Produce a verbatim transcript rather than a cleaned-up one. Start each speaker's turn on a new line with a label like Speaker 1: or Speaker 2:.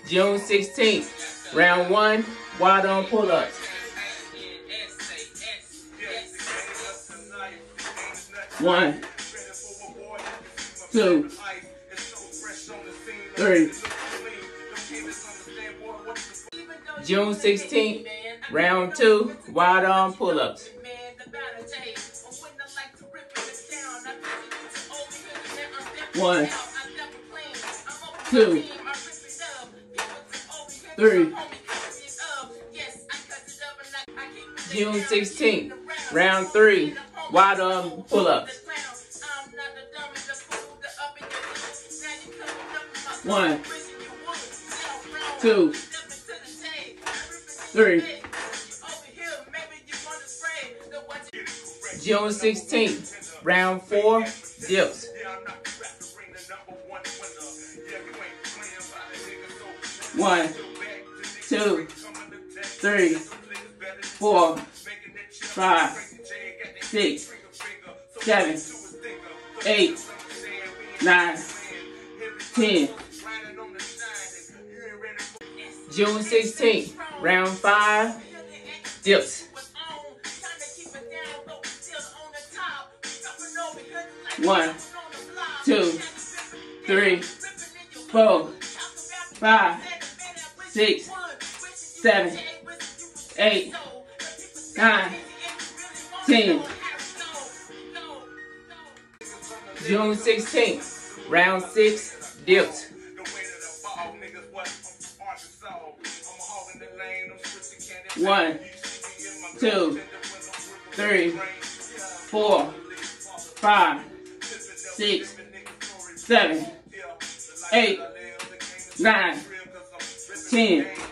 Speaker 1: June sixteenth, round one, wide arm pull-ups. One, two, three. June sixteenth, round two, wide arm pull-ups. One, two, three. June sixteenth, round three, wide arm pull-ups. One, two, three. June sixteenth, round four, dips. One, two, three, four, five, six, seven, eight, nine, ten. June sixteenth, round five, dips. One, two, three, four, five, six, seven, eight, nine, ten. June sixteenth, round six, dips. One, two, three, four, five, six, seven, eight, nine, ten.